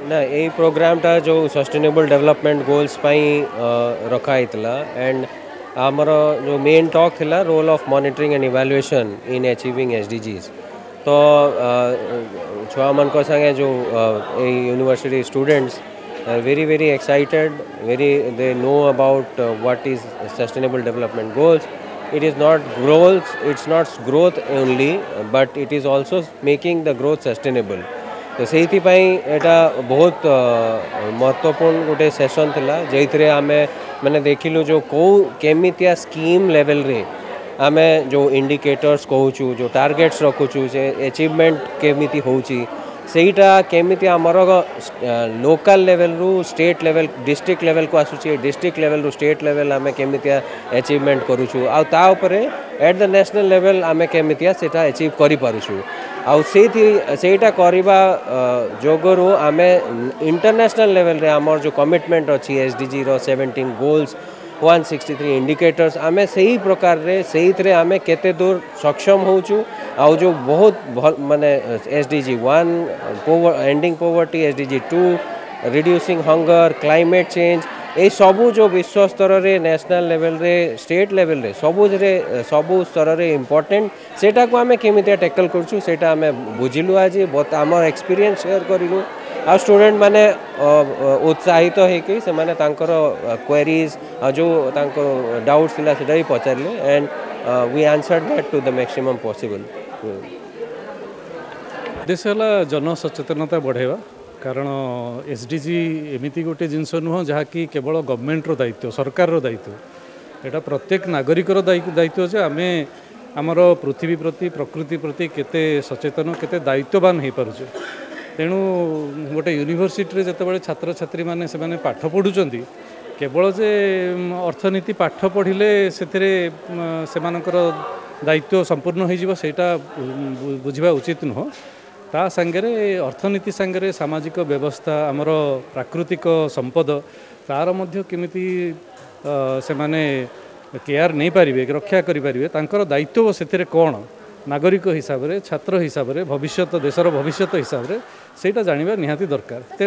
ना यही प्रोग्राम टा जो सस्टेनेबल डेवलपमेंट गोल्स रखा एंड आमर जो मेन टॉक थिला role of monitoring and evaluation in achieving SDGs तो छुआ मन को संगे जो university students very very excited, they know about what is sustainable development goals. It is not goals, it's not growth only, but it is also making the growth sustainable. तो सेही एटा बहुत महत्वपूर्ण गोटे सेशन थिला जेइथरे आमे माने देखिलु जो को केमितिया स्कीम लेवल रे आमे जो इंडिकेटर्स कहूचु जो टार्गेट्स रखुचु से अचीवमेंट केमिति होउची सेटा केमिति आमर लोकल लेवल रु स्टेट लेवल डिस्ट्रिक्ट लेवल को आसुची डिस्ट्रिक्ट लेवल रु स्टेट लेवल आमे केमिति अचीवमेंट करूछु आ ता ऊपर एट द नेशनल लेवल आमे केमिति सेटा अचीव करि पारुछु आ सेटा करबा जोगरु आमे इंटरनेशनल लेवल रे आमर जो कमिटमेंट अछि एसडीजी रो 17 गोल्स 163 इंडिकेटर्स आमे सही प्रकार रे सही थरे आमे केते दूर सक्षम होचु आ जो बहुत माने SDG 1 ending poverty SDG 2 reducing hunger climate change ए सबू जो विश्व स्तर रे नेशनल लेवल रे स्टेट लेवल रे सबू स्तर रे इम्पोर्टेंट सेटा को आमे केमितिया टैकल करछु सेटा आमे बुझिलु आज बहुत आमर एक्सपीरियंस शेयर करिलु आ स्टूडेंट माने उत्साहित होइकि से माने तांकर क्वेरीज जो तांकर डाउट्स थिला सेटा भी पचारले and we answered that to the maximum possible देश हला जन सचेतनता बढ़ेवा कारण एसडीजी एमिति गोटे जिनस नुह जहाँकि केवल गवर्नमेंट रो दायित्व सरकार रो दायित्व एटा प्रत्येक नागरिक रो दायित्व जे आमे आमर पृथ्वी प्रति प्रकृति प्रति केते सचेतन केते दायित्ववान हो पारुछे तेणु गोटे यूनिवर्सिटी जितेबाला छात्र छात्री मैंने से पाठ पढ़ुंट केवल जे अर्थनीति पाठ पढ़िले से दायित्व संपूर्ण होटा बुझा उचित नुह ता सांगरे अर्थनीति सांगरे सामाजिक व्यवस्था आमर प्राकृतिक संपद तार मध्य केमिति से माने केयर नहीं पारिबे रक्षा करि पारिबे तांकर दायित्व से कौन नागरिक हिसाब रे छात्र हिसाब रे भविष्य देशर भविष्य हिसाब रे सेटा जानिबा निहाती दरकार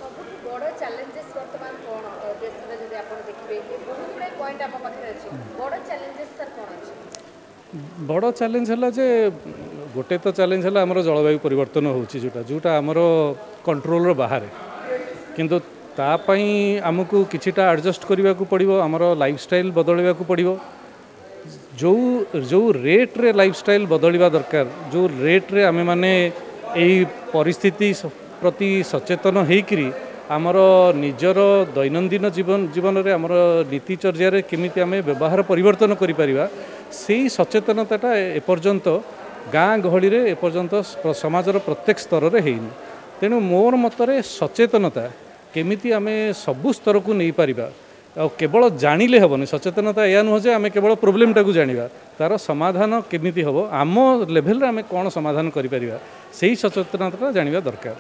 बड़ चैलेंज है जे गोटे तो चैलेंज है आमर जलवायु परिवर्तन होची जोटा आमर कंट्रोल बाहर किंतु तापाई आमको किछिटा एडजस्ट करने को पड़ो आमर लाइफस्टाइल बदलवा को पड़ो जो जो रेट रे लाइफस्टाइल बदलवा दरकार जो रेट रे आमे माने एई परिस्थिति प्रति सचेतन होइकरी आमर निजर दैनंदिन जीवन रे आमर नीतिचर्या रे केमिति आमे व्यवहार परिवर्तन करि परिबा सेही सचेतनताटा एपर्यंत गाँ गहली रे एपर्यंत समाजर प्रत्येक स्तर रे हेइनी तेणु मोर मतरे सचेतनता केमिति आमे सबु स्तर को नहीं पारिबा केवल जानिले हेबनी सचेतनता या नुह जे आमे केवल प्रोब्लेमटा को जानिबा तार समाधान केमिति हबो आम लेवल रे आमे कोन समाधान करि परिबा सेही सचेतनता जानिबा दरकार।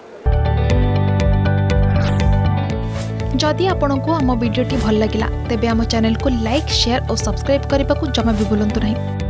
जदि आपंक आम भिडी भल लगा तेब आम चैनल को लाइक शेयर और सब्सक्राइब करने को जमा भी भूलु नहीं।